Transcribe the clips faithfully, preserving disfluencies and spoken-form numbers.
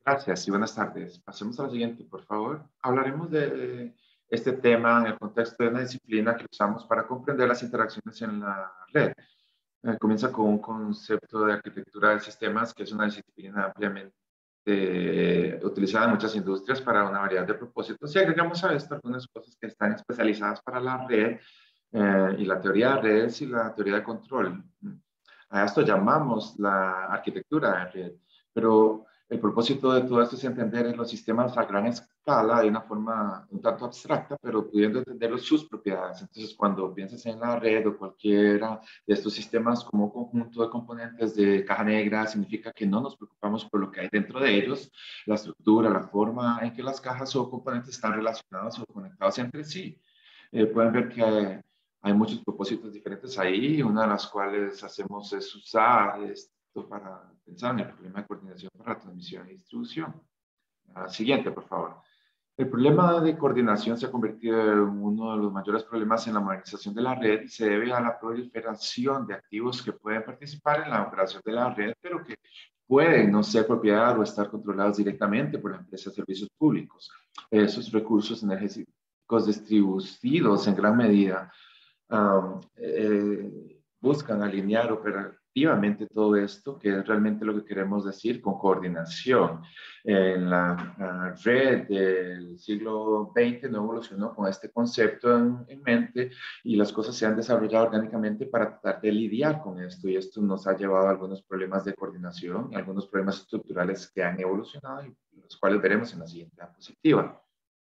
Gracias y buenas tardes. Pasemos a la siguiente, por favor. Hablaremos de este tema en el contexto de una disciplina que usamos para comprender las interacciones en la red. Eh, comienza con un concepto de arquitectura de sistemas, que es una disciplina ampliamente eh, utilizada en muchas industrias para una variedad de propósitos. Y agregamos a esto algunas cosas que están especializadas para la red eh, y la teoría de redes y la teoría de control. A esto llamamos la arquitectura de red, pero el propósito de todo esto es entender los sistemas a gran escala de una forma un tanto abstracta, pero pudiendo entender sus propiedades. Entonces, cuando piensas en la red o cualquiera de estos sistemas como un conjunto de componentes de caja negra, significa que no nos preocupamos por lo que hay dentro de ellos, la estructura, la forma en que las cajas o componentes están relacionados o conectados entre sí. Eh, pueden ver que hay muchos propósitos diferentes ahí, una de las cuales hacemos es usar esto para pensar en el problema de coordinación para la transmisión y distribución. Uh, siguiente, por favor. El problema de coordinación se ha convertido en uno de los mayores problemas en la modernización de la red y se debe a la proliferación de activos que pueden participar en la operación de la red, pero que pueden no ser propiedad o estar controlados directamente por la empresa de servicios públicos. Esos recursos energéticos distribuidos en gran medida Um, eh, buscan alinear operativamente todo esto, que es realmente lo que queremos decir con coordinación. En la uh, red del siglo veinte no evolucionó con este concepto en, en mente y las cosas se han desarrollado orgánicamente para tratar de lidiar con esto y esto nos ha llevado a algunos problemas de coordinación y algunos problemas estructurales que han evolucionado y los cuales veremos en la siguiente diapositiva.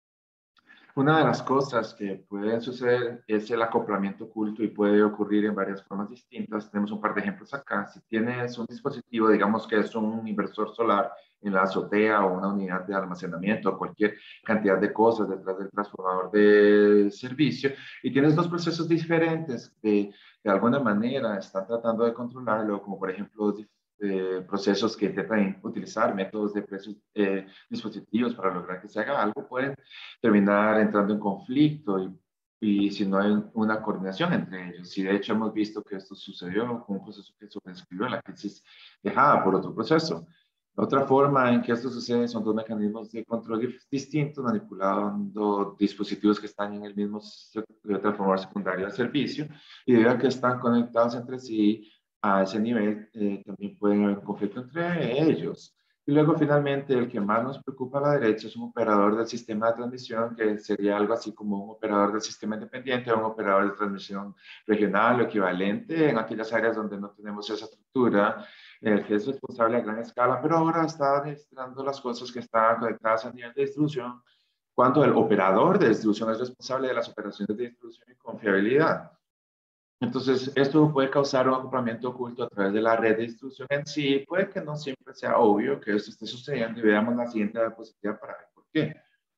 Una de las cosas que pueden suceder es el acoplamiento oculto y puede ocurrir en varias formas distintas. Tenemos un par de ejemplos acá. Si tienes un dispositivo, digamos que es un inversor solar en la azotea o una unidad de almacenamiento o cualquier cantidad de cosas detrás del transformador de servicio y tienes dos procesos diferentes que de alguna manera están tratando de controlarlo, como por ejemplo Eh, procesos que intentan utilizar métodos de precios, eh, dispositivos para lograr que se haga algo, pueden terminar entrando en conflicto y, y si no hay una coordinación entre ellos. Y de hecho hemos visto que esto sucedió con un proceso que sobrescribió en la crisis dejada por otro proceso. La otra forma en que esto sucede son dos mecanismos de control distintos, manipulando dispositivos que están en el mismo transformador secundario de servicio y debido a que están conectados entre sí, a ese nivel eh, también pueden haber un conflicto entre ellos. Y luego finalmente el que más nos preocupa a la derecha es un operador del sistema de transmisión que sería algo así como un operador del sistema independiente o un operador de transmisión regional o equivalente en aquellas áreas donde no tenemos esa estructura, el que es responsable a gran escala, pero ahora está administrando las cosas que están conectadas a nivel de distribución cuando el operador de distribución es responsable de las operaciones de distribución y confiabilidad. Entonces, esto puede causar un acoplamiento oculto a través de la red de distribución en sí. Puede que no siempre sea obvio que esto esté sucediendo y veamos la siguiente diapositiva para ver por qué.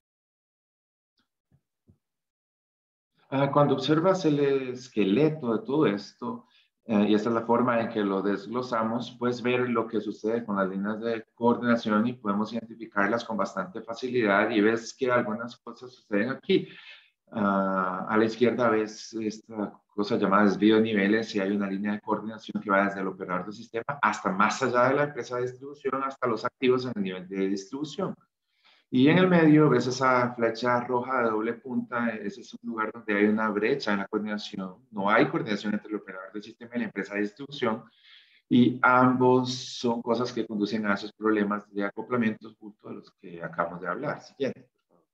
Uh, cuando observas el esqueleto de todo esto, uh, y esta es la forma en que lo desglosamos, puedes ver lo que sucede con las líneas de coordinación y podemos identificarlas con bastante facilidad y ves que algunas cosas suceden aquí. Uh, a la izquierda ves esta cosa llamada desvío de niveles y hay una línea de coordinación que va desde el operador del sistema hasta más allá de la empresa de distribución, hasta los activos en el nivel de distribución. Y en el medio ves esa flecha roja de doble punta, ese es un lugar donde hay una brecha en la coordinación. No hay coordinación entre el operador del sistema y la empresa de distribución. Y ambos son cosas que conducen a esos problemas de acoplamiento justo de los que acabamos de hablar. Siguiente.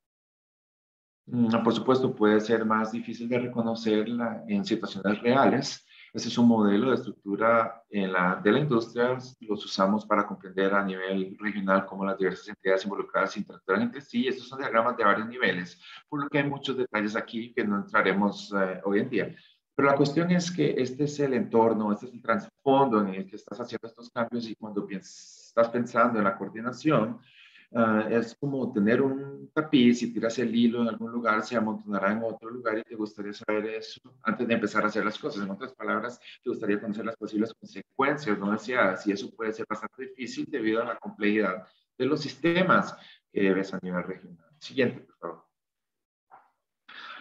Por supuesto, puede ser más difícil de reconocerla en situaciones reales. Ese es un modelo de estructura en la, de la industria. Los usamos para comprender a nivel regional cómo las diversas entidades involucradas interactúan entre sí. Estos son diagramas de varios niveles, por lo que hay muchos detalles aquí que no entraremos eh, hoy en día. Pero la cuestión es que este es el entorno, este es el trasfondo en el que estás haciendo estos cambios y cuando piensas, estás pensando en la coordinación, Uh, es como tener un tapiz y tiras el hilo en algún lugar, se amontonará en otro lugar y te gustaría saber eso antes de empezar a hacer las cosas. En otras palabras, te gustaría conocer las posibles consecuencias no deseadas y eso puede ser bastante difícil debido a la complejidad de los sistemas que ves a nivel regional. Siguiente, por favor.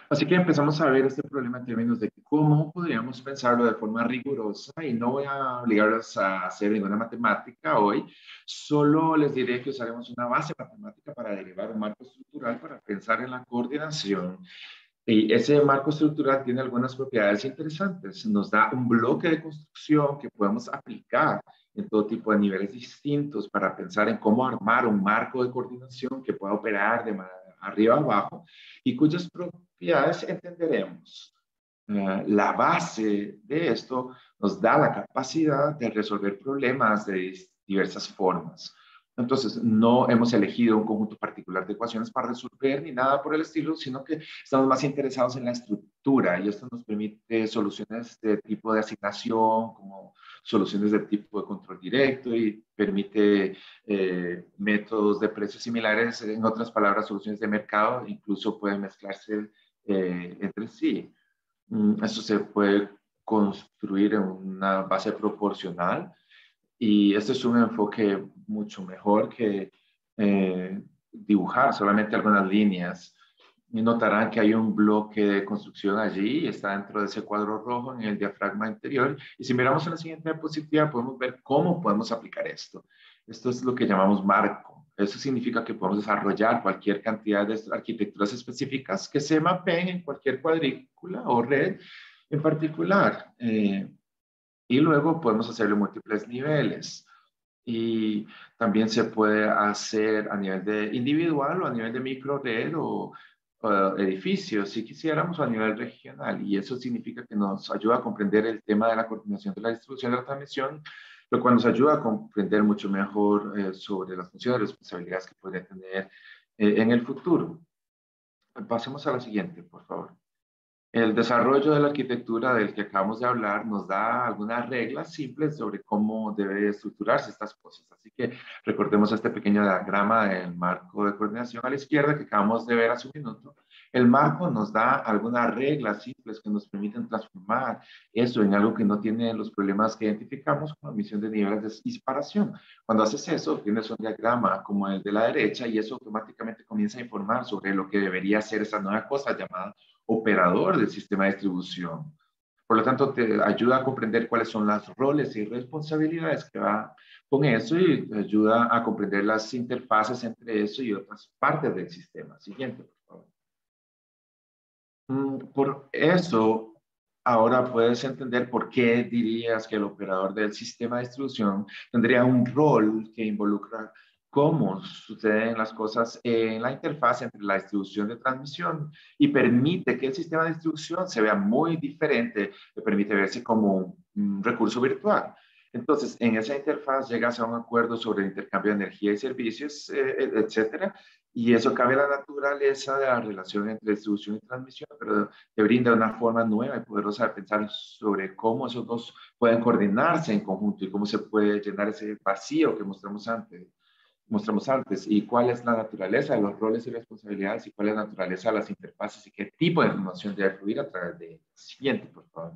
Así que empezamos a ver este problema en términos de cómo podríamos pensarlo de forma rigurosa y no voy a obligarlos a hacer ninguna matemática hoy, solo les diré que usaremos una base matemática para derivar un marco estructural para pensar en la coordinación. Y ese marco estructural tiene algunas propiedades interesantes. Nos da un bloque de construcción que podemos aplicar en todo tipo de niveles distintos para pensar en cómo armar un marco de coordinación que pueda operar de manera arriba a abajo y cuyas propiedades entenderemos. Uh, la base de esto nos da la capacidad de resolver problemas de diversas formas. Entonces, no hemos elegido un conjunto particular de ecuaciones para resolver ni nada por el estilo, sino que estamos más interesados en la estructura y esto nos permite soluciones de tipo de asignación, como soluciones de tipo de control directo y permite eh, métodos de precios similares, en otras palabras, soluciones de mercado, incluso pueden mezclarse eh, entre sí. Eso se puede construir en una base proporcional y este es un enfoque mucho mejor que eh, dibujar solamente algunas líneas. Y notarán que hay un bloque de construcción allí, está dentro de ese cuadro rojo en el diafragma interior. Y si miramos en la siguiente diapositiva, podemos ver cómo podemos aplicar esto. Esto es lo que llamamos marco. Eso significa que podemos desarrollar cualquier cantidad de arquitecturas específicas que se mapeen en cualquier cuadrícula o red en particular. Eh, y luego podemos hacerlo en múltiples niveles. Y también se puede hacer a nivel de individual o a nivel de micro red o uh, edificios, si quisiéramos, o a nivel regional. Y eso significa que nos ayuda a comprender el tema de la coordinación de la distribución de la transmisión, lo cual nos ayuda a comprender mucho mejor eh, sobre las funciones y responsabilidades que podría tener eh, en el futuro. Pasemos a la siguiente, por favor. El desarrollo de la arquitectura del que acabamos de hablar nos da algunas reglas simples sobre cómo debe estructurarse estas cosas. Así que recordemos este pequeño diagrama del marco de coordinación a la izquierda que acabamos de ver hace un minuto. El marco nos da algunas reglas simples que nos permiten transformar eso en algo que no tiene los problemas que identificamos como emisión de niveles de disparación. Cuando haces eso, tienes un diagrama como el de la derecha y eso automáticamente comienza a informar sobre lo que debería ser esa nueva cosa llamada operador del sistema de distribución. Por lo tanto, te ayuda a comprender cuáles son los roles y responsabilidades que va con eso y te ayuda a comprender las interfaces entre eso y otras partes del sistema. Siguiente, por favor. Por eso, ahora puedes entender por qué dirías que el operador del sistema de distribución tendría un rol que involucra cómo suceden las cosas en la interfaz entre la distribución de transmisión y permite que el sistema de distribución se vea muy diferente, le permite verse como un recurso virtual. Entonces, en esa interfaz llegas a un acuerdo sobre el intercambio de energía y servicios, eh, etcétera, y eso cambia la naturaleza de la relación entre distribución y transmisión, pero te brinda una forma nueva y poderosa de pensar sobre cómo esos dos pueden coordinarse en conjunto y cómo se puede llenar ese vacío que mostramos antes, mostramos antes y cuál es la naturaleza de los roles y responsabilidades y cuál es la naturaleza de las interfaces y qué tipo de información debe fluir a través de ellas. Siguiente, por favor.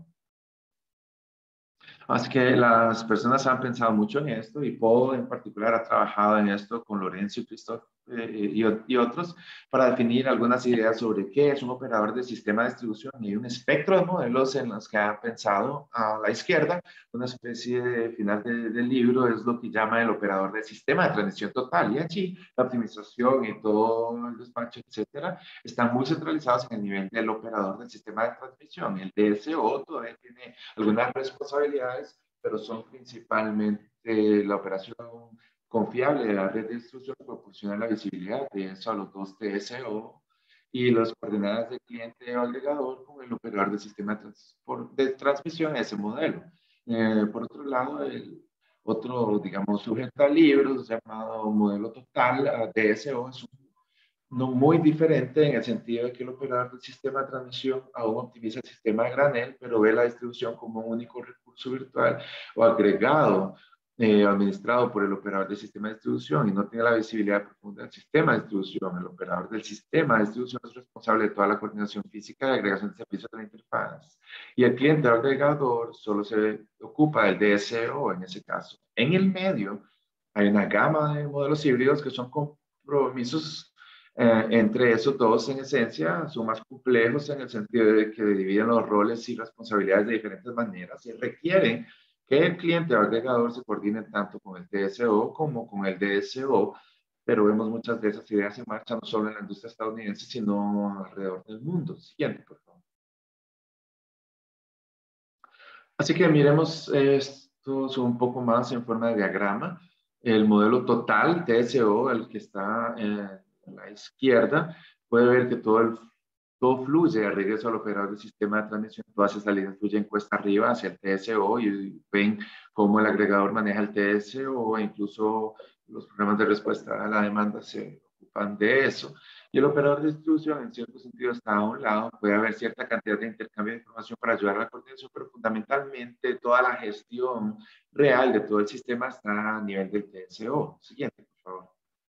Así que las personas han pensado mucho en esto y Paul en particular ha trabajado en esto con Lorenzo y Christoph eh, y, y otros para definir algunas ideas sobre qué es un operador de sistema de distribución y un espectro de modelos en los que han pensado a la izquierda. Una especie de final de, del libro es lo que llama el operador de sistema de transmisión total y allí la optimización y todo el despacho, etcétera, están muy centralizados en el nivel del operador del sistema de transmisión. El D S O todavía tiene algunas responsabilidades, pero son principalmente la operación confiable de la red de distribución que proporciona la visibilidad de eso a los dos T S O y las coordenadas del cliente o agregador con el operador del sistema de, trans de transmisión, ese modelo. Eh, por otro lado, el otro, digamos, sujeto a libros llamado modelo total, D S O, es un no muy diferente en el sentido de que el operador del sistema de transmisión aún optimiza el sistema de granel, pero ve la distribución como un único recurso virtual o agregado, eh, administrado por el operador del sistema de distribución y no tiene la visibilidad profunda del sistema de distribución. El operador del sistema de distribución es responsable de toda la coordinación física de agregación de servicios de la interfaz. Y el cliente agregador solo se ocupa del D S O en ese caso. En el medio hay una gama de modelos híbridos que son compromisos Eh, entre esos dos, en esencia, son más complejos en el sentido de que dividen los roles y responsabilidades de diferentes maneras y requieren que el cliente o agregador se coordine tanto con el T S O como con el D S O, pero vemos muchas de esas ideas en marcha no solo en la industria estadounidense, sino alrededor del mundo. Siguiente, por favor. Así que miremos esto un poco más en forma de diagrama. El modelo total T S O, el que está en la izquierda, puede ver que todo, el, todo fluye de regreso al operador del sistema de transmisión. Todas esas líneas fluyen cuesta arriba hacia el T S O y ven cómo el agregador maneja el T S O e incluso los programas de respuesta a la demanda se ocupan de eso. Y el operador de distribución, en cierto sentido, está a un lado. Puede haber cierta cantidad de intercambio de información para ayudar a la coordinación, pero fundamentalmente toda la gestión real de todo el sistema está a nivel del T S O. Siguiente, por favor.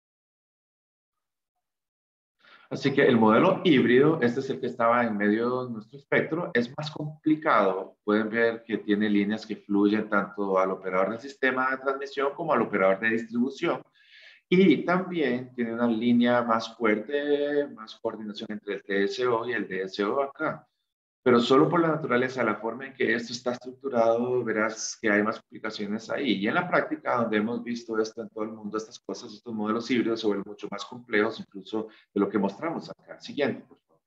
Así que el modelo híbrido, este es el que estaba en medio de nuestro espectro, es más complicado. Pueden ver que tiene líneas que fluyen tanto al operador del sistema de transmisión como al operador de distribución. Y también tiene una línea más fuerte, más coordinación entre el T S O y el D S O acá. Pero solo por la naturaleza, la forma en que esto está estructurado, verás que hay más complicaciones ahí. Y en la práctica, donde hemos visto esto en todo el mundo, estas cosas, estos modelos híbridos se vuelven mucho más complejos, incluso de lo que mostramos acá. Siguiente, por favor.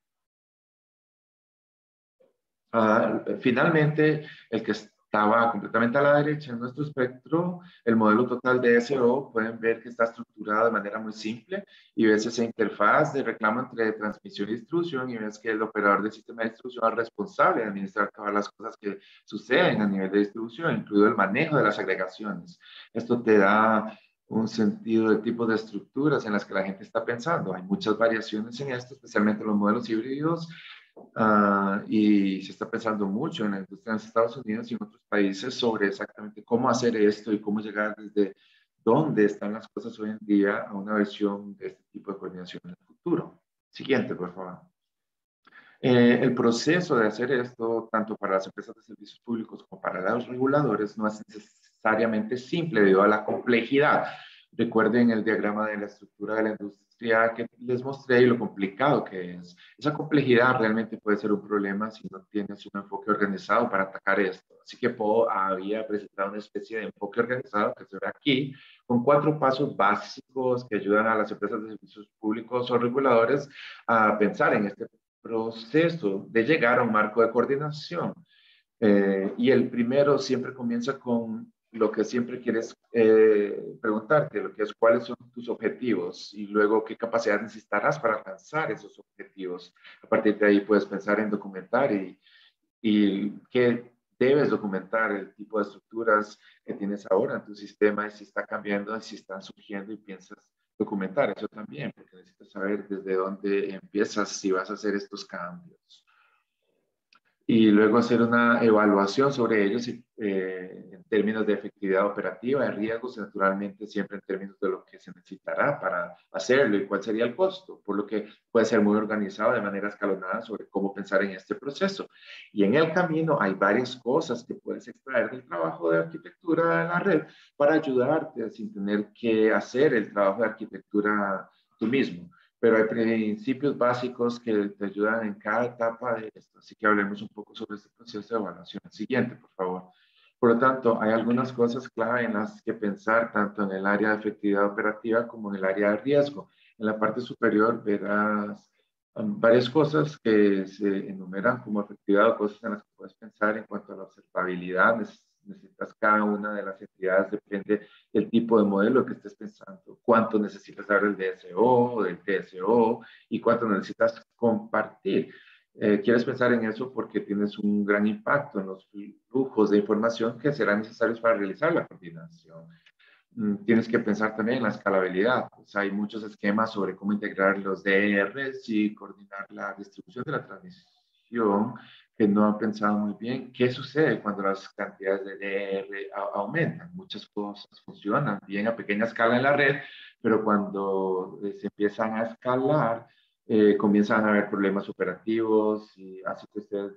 Ah, finalmente, el que estaba completamente a la derecha en nuestro espectro, el modelo total de S O, pueden ver que está estructurado de manera muy simple y ves esa interfaz de reclamo entre transmisión y distribución y ves que el operador del sistema de distribución es responsable de administrar todas las cosas que suceden a nivel de distribución, incluido el manejo de las agregaciones. Esto te da un sentido de tipo de estructuras en las que la gente está pensando. Hay muchas variaciones en esto, especialmente en los modelos híbridos. Uh, y se está pensando mucho en la industria en los Estados Unidos y en otros países sobre exactamente cómo hacer esto y cómo llegar desde dónde están las cosas hoy en día a una versión de este tipo de coordinación en el futuro. Siguiente, por favor. Eh, el proceso de hacer esto, tanto para las empresas de servicios públicos como para los reguladores, no es necesariamente simple debido a la complejidad. Recuerden el diagrama de la estructura de la industria que les mostré y lo complicado que es. Esa complejidad realmente puede ser un problema si no tienes un enfoque organizado para atacar esto. Así que Poe había presentado una especie de enfoque organizado que se ve aquí, con cuatro pasos básicos que ayudan a las empresas de servicios públicos o reguladores a pensar en este proceso de llegar a un marco de coordinación. Eh, y el primero siempre comienza con lo que siempre quieres eh, preguntarte, lo que es cuáles son tus objetivos y luego qué capacidad necesitarás para alcanzar esos objetivos. A partir de ahí puedes pensar en documentar y, y qué debes documentar, el tipo de estructuras que tienes ahora en tu sistema y si está cambiando, si están surgiendo y piensas documentar eso también, porque necesitas saber desde dónde empiezas si vas a hacer estos cambios y luego hacer una evaluación sobre ellos eh, en términos de efectividad operativa, de riesgos, y naturalmente siempre en términos de lo que se necesitará para hacerlo y cuál sería el costo, por lo que puede ser muy organizado de manera escalonada sobre cómo pensar en este proceso. Y en el camino hay varias cosas que puedes extraer del trabajo de arquitectura de la red para ayudarte sin tener que hacer el trabajo de arquitectura tú mismo, pero hay principios básicos que te ayudan en cada etapa de esto. Así que hablemos un poco sobre este proceso de evaluación. Siguiente, por favor. Por lo tanto, hay algunas cosas clave en las que pensar tanto en el área de efectividad operativa como en el área de riesgo. En la parte superior verás um, varias cosas que se enumeran como efectividad o cosas en las que puedes pensar en cuanto a la observabilidad. Necesitas cada una de las entidades, depende del tipo de modelo que estés pensando, cuánto necesitas saber del D S O, del T S O y cuánto necesitas compartir. Eh, quieres pensar en eso porque tienes un gran impacto en los flujos de información que serán necesarios para realizar la coordinación. Mm, tienes que pensar también en la escalabilidad. Pues hay muchos esquemas sobre cómo integrar los D Rs y coordinar la distribución de la transmisión que no han pensado muy bien. ¿Qué sucede cuando las cantidades de D R aumentan? Muchas cosas funcionan bien a pequeña escala en la red, pero cuando eh, se empiezan a escalar, eh, comienzan a haber problemas operativos y así que usted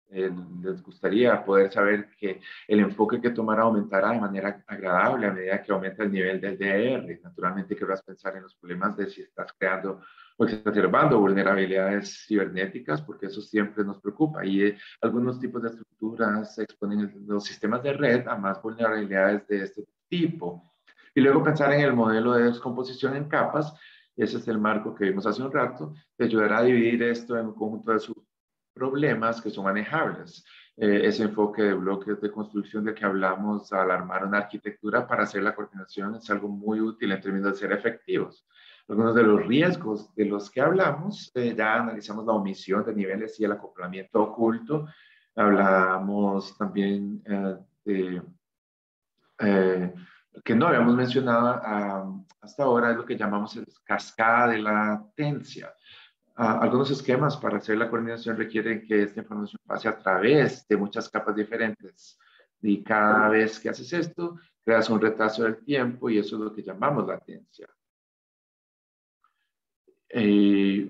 eh, les gustaría poder saber que el enfoque que tomará aumentará de manera agradable a medida que aumenta el nivel del D R. Naturalmente querrás pensar en los problemas de si estás creando o exacerbando vulnerabilidades cibernéticas, porque eso siempre nos preocupa. Y eh, algunos tipos de estructuras exponen los sistemas de red a más vulnerabilidades de este tipo. Y luego pensar en el modelo de descomposición en capas. Ese es el marco que vimos hace un rato. Te ayudará a dividir esto en un conjunto de subproblemas que son manejables. Eh, ese enfoque de bloques de construcción del que hablamos al armar una arquitectura para hacer la coordinación es algo muy útil en términos de ser efectivos. Algunos de los riesgos de los que hablamos, eh, ya analizamos la omisión de niveles y el acoplamiento oculto. Hablamos también eh, de eh, que no habíamos mencionado uh, hasta ahora, es lo que llamamos el cascada de latencia. Uh, algunos esquemas para hacer la coordinación requieren que esta información pase a través de muchas capas diferentes. Y cada vez que haces esto, creas un retraso del tiempo y eso es lo que llamamos latencia. Eh,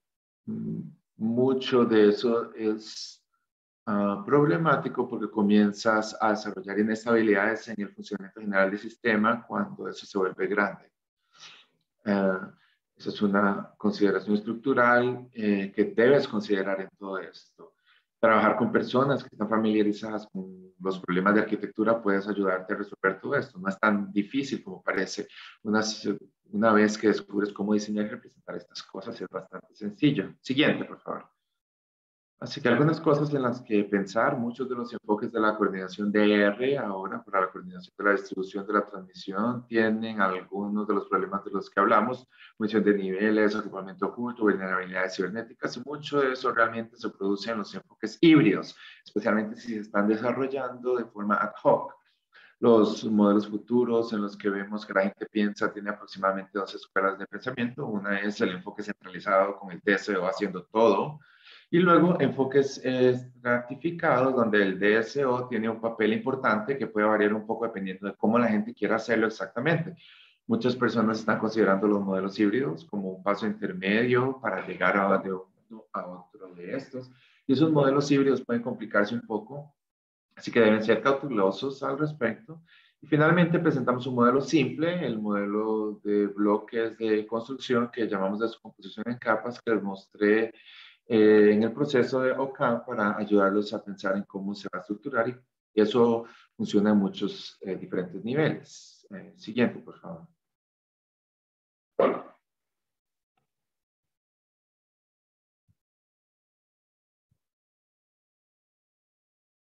mucho de eso es Uh, problemático porque comienzas a desarrollar inestabilidades en el funcionamiento general del sistema cuando eso se vuelve grande. Uh, esa es una consideración estructural eh, que debes considerar en todo esto. Trabajar con personas que están familiarizadas con los problemas de arquitectura puedes ayudarte a resolver todo esto. No es tan difícil como parece. Una, una vez que descubres cómo diseñar y representar estas cosas es bastante sencillo. Siguiente, por favor. Así que algunas cosas en las que pensar, muchos de los enfoques de la coordinación D R ahora para la coordinación de la distribución de la transmisión tienen algunos de los problemas de los que hablamos, mención de niveles, ocupamiento oculto, vulnerabilidades cibernéticas, y mucho de eso realmente se produce en los enfoques híbridos, especialmente si se están desarrollando de forma ad hoc. Los modelos futuros en los que vemos que la gente piensa tiene aproximadamente dos escuelas de pensamiento. Una es el enfoque centralizado con el D S O haciendo todo, y luego enfoques estratificados donde el D S O tiene un papel importante que puede variar un poco dependiendo de cómo la gente quiera hacerlo exactamente. Muchas personas están considerando los modelos híbridos como un paso intermedio para llegar a, de uno a otro de estos. Y esos modelos híbridos pueden complicarse un poco, así que deben ser cautelosos al respecto. Y finalmente presentamos un modelo simple, el modelo de bloques de construcción que llamamos descomposición en capas, que les mostré eh, en el proceso de O C A M para ayudarlos a pensar en cómo se va a estructurar, y eso funciona en muchos eh, diferentes niveles. Eh, siguiente, por favor.